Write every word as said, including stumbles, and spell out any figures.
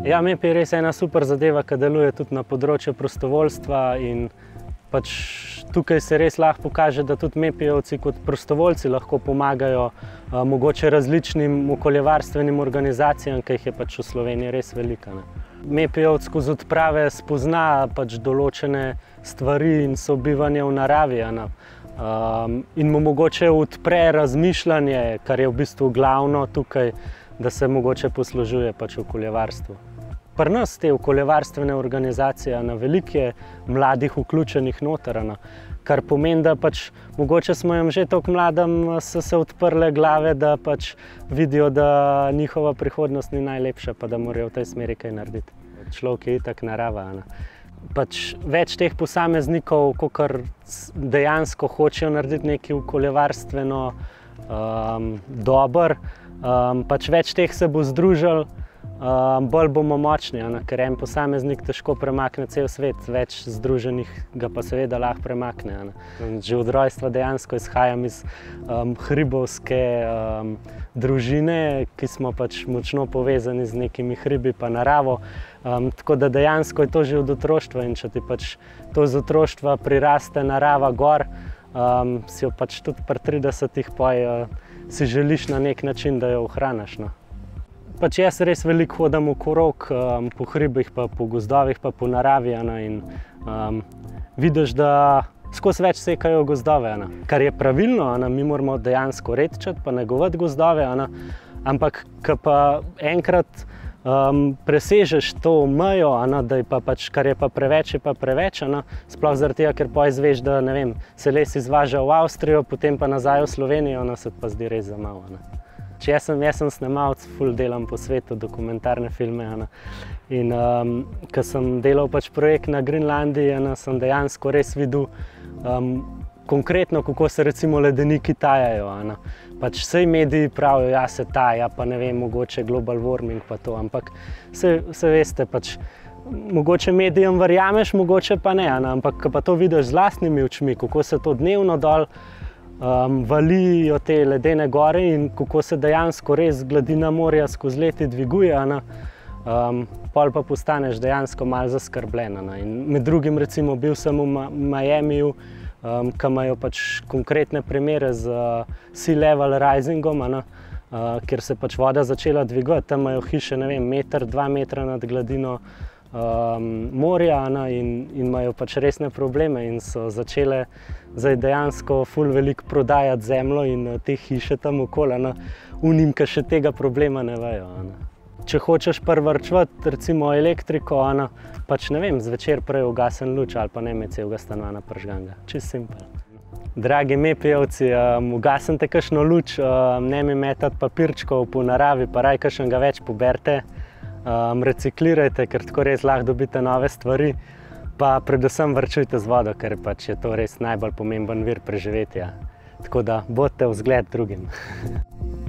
Ja, M E P je res ena super zadeva, ki deluje tudi na področju prostovoljstva in pač tukaj se res lahko pokaže, da tudi M E P-jevci kot prostovoljci lahko pomagajo a, mogoče različnim okoljevarstvenim organizacijam, ki jih je pač v Sloveniji res veliko. M E P-jevc skozi odprave spozna pač določene stvari in sobivanje v naravi. Um, in mu mogoče odpre razmišljanje, kar je v bistvu glavno tukaj, da se mogoče poslužuje pač okoljevarstvu. Pri nas te okoljevarstvene organizacije na veliko je mladih vključenih noter, kar pomeni, da pač mogoče smo jim že toliko mladim so se odprle glave, da pač vidijo, da njihova prihodnost ni najlepša, pa da morajo v tej smeri kaj narediti. Človek je itak narava. Pač več teh posameznikov, kakor dejansko hočejo narediti nekaj okoljevarstveno um, dobro, um, pač več teh se bo združilo, um, bolj bomo močni, ne? Ker en posameznik težko premakne cel svet, več združenih ga pa seveda lahko premakne. Ne? Že od rojstva dejansko izhajam iz um, hribovske um, družine, ki smo pač močno povezani z nekimi hribi pa naravo. Um, tako da dejansko je to že od otroštva in če ti pač to z otroštva priraste narava gor, um, si jo pač tudi pri tridesetih poj uh, si želiš na nek način, da jo ohraniš. No. Pač jaz res veliko hodim okrog um, po hribih, pa po gozdovih, pa po naravi, ne, in um, vidiš, da skozi več sekajo gozdove, ne. Kar je pravilno, ne, mi moramo dejansko redčati, pa negovati gozdove, ne, ampak ko pa enkrat Um, presežeš to mejo, ne, da je pa pač, kar je pa preveč, je pa preveč, ne, sploh zaradi tega, ker pa izveš, da ne vem, se les izvaža v Avstrijo, potem pa nazaj v Slovenijo, ne, se pa zdi res za malo. Ne. Jaz sem, jaz sem snemalec, ful delam po svetu, dokumentarne filme. Ne. In um, ko sem delal pač projekt na Grenlandiji, ne, sem dejansko res videl um, konkretno, kako se recimo ledeniki tajajo. Ne. Pač sej mediji pravijo, ja se taja, pa ne vem, mogoče global warming pa to, ampak se, se veste, pač mogoče medijem verjameš, mogoče pa ne, ne, ampak ko pa to vidiš z lastnimi očmi, kako se to dnevno dol um, valijo te ledene gore in kako se dejansko res gladina morja skozi leti dviguje, ne, um, pol pa postaneš dejansko malo zaskrbljen. Ne. In med drugim recimo bil sem v Miamiju, Um, ki imajo pač konkretne primere z uh, sea level risingom, ne, uh, kjer se pač voda začela dvigovati. Tam imajo hiše, ne vem, meter, dva metra nad gladino um, morja, ne, in, in imajo pač resne probleme in so začele zdaj dejansko ful veliko prodajati zemljo in uh, te hiše tam okoli, ne, unim, ki še tega problema ne vejo. Ne. Če hočeš privarčevati recimo elektriko, ne, pač ne vem, zvečer prej ugasen luč ali pa ne imeti celega stanovanja prižganega. Čisto simpel. Dragi M E P-jevci, um, ugasnite kakšno luč, um, ne mi metati papirčkov po naravi, pa raj kakšnega več poberite, um, reciklirajte, ker tako res lahko dobite nove stvari, pa predvsem varčujte z vodo, ker pač je to res najbolj pomemben vir preživetja. Tako da bodite vzgled drugim.